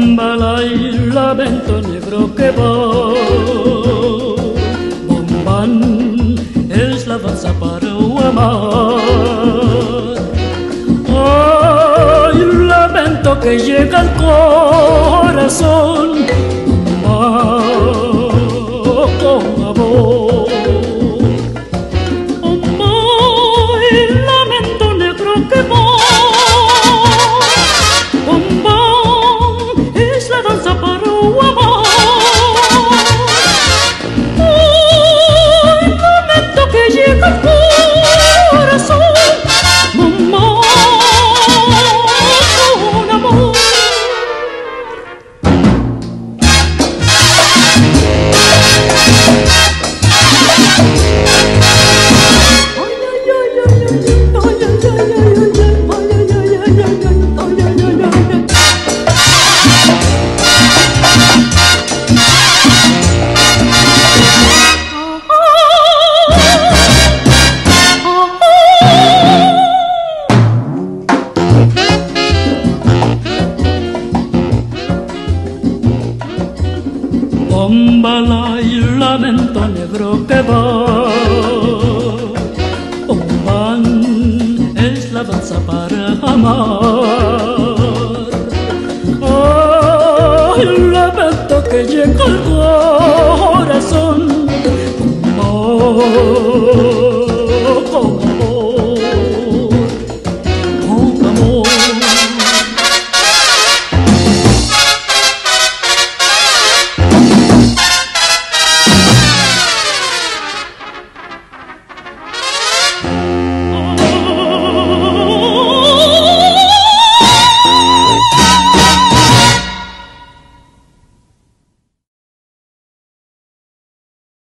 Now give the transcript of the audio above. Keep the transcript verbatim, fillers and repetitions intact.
Bombala y lamento negro que va. Bombán es la danza para amar. Ay, un lamento que llega al corazón. Bombán con amor. Bombán, el lamento negro que va. Bombala y lamento negro que va. Bombán es la danza para amar. Ay, el lamento que llega al corazón. Bombán